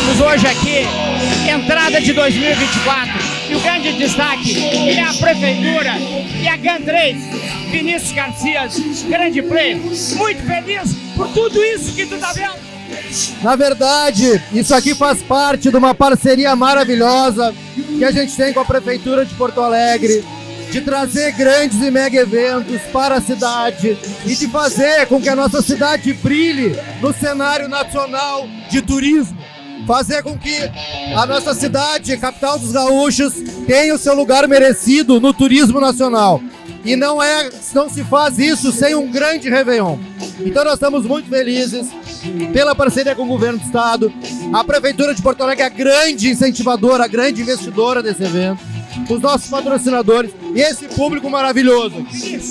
temos hoje aqui, entrada de 2024, e o grande destaque é a Prefeitura e a GAN3, Vinícius Garcias, grande player. Muito feliz por tudo isso que tu tá vendo. Na verdade, isso aqui faz parte de uma parceria maravilhosa que a gente tem com a Prefeitura de Porto Alegre, de trazer grandes e mega eventos para a cidade e de fazer com que a nossa cidade brilhe no cenário nacional de turismo. Fazer com que a nossa cidade, capital dos gaúchos, tenha o seu lugar merecido no turismo nacional. E não se faz isso sem um grande Réveillon. Então nós estamos muito felizes pela parceria com o Governo do Estado. A Prefeitura de Porto Alegre é a grande incentivadora, a grande investidora desse evento. Os nossos patrocinadores e esse público maravilhoso.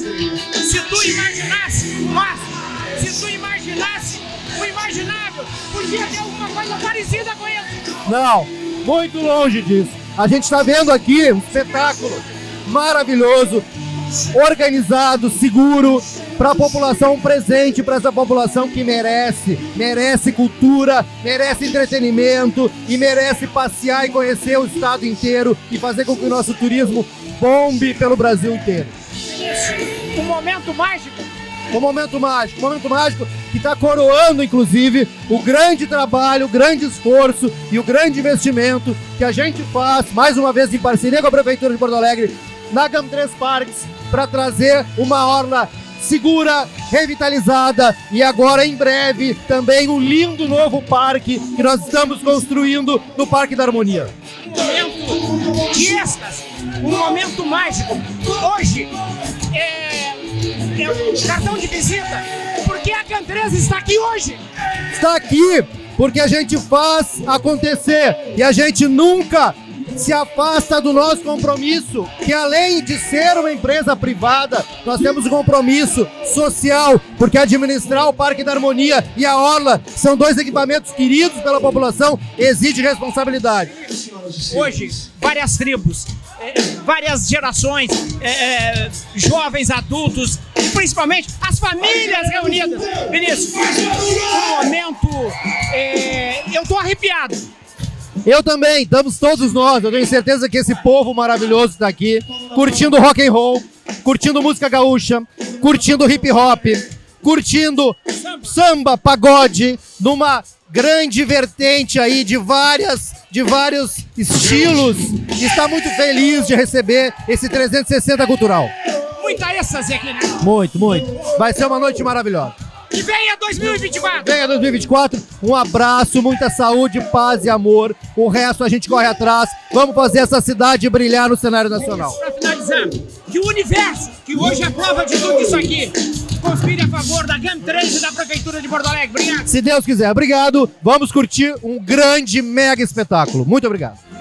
Se tu imaginasse, se tu imaginasse o imaginável, podia ter alguma coisa parecida com isso. Não, muito longe disso. A gente está vendo aqui um espetáculo maravilhoso, organizado, seguro, para a população presente, para essa população que merece cultura, merece entretenimento e merece passear e conhecer o estado inteiro e fazer com que o nosso turismo bombe pelo Brasil inteiro. Um momento mágico. Um momento mágico que está coroando, inclusive, o grande trabalho, o grande esforço e o grande investimento que a gente faz, mais uma vez em parceria com a Prefeitura de Porto Alegre, na GAN3 Parques, para trazer uma orla segura, revitalizada e agora em breve também um lindo novo parque que nós estamos construindo no Parque da Harmonia. Um momento de êxtase, um momento mágico. Hoje é o cartão de visita. Por que a GAN3 está aqui hoje? Está aqui porque a gente faz acontecer e a gente nunca se afasta do nosso compromisso, que além de ser uma empresa privada, nós temos um compromisso social, porque administrar o Parque da Harmonia e a Orla são dois equipamentos queridos pela população, exige responsabilidade. Hoje, várias tribos, várias gerações, jovens, adultos, e principalmente as famílias reunidas. Vinícius, um momento, eu tô arrepiado. Eu também, estamos todos nós, eu tenho certeza que esse povo maravilhoso está aqui, curtindo rock and roll, curtindo música gaúcha, curtindo hip hop, curtindo samba, pagode, numa grande vertente aí de vários estilos, e está muito feliz de receber esse 360 cultural. Muita êxtase aqui, né? Muito. Vai ser uma noite maravilhosa. E venha 2024! Venha 2024, um abraço, muita saúde, paz e amor. O resto a gente corre atrás. Vamos fazer essa cidade brilhar no cenário nacional. Para finalizar, que o universo, que hoje é prova de tudo isso aqui, conspire a favor da GAN3 e da Prefeitura de Porto Alegre. Obrigado. Se Deus quiser, obrigado. Vamos curtir um grande, mega espetáculo. Muito obrigado.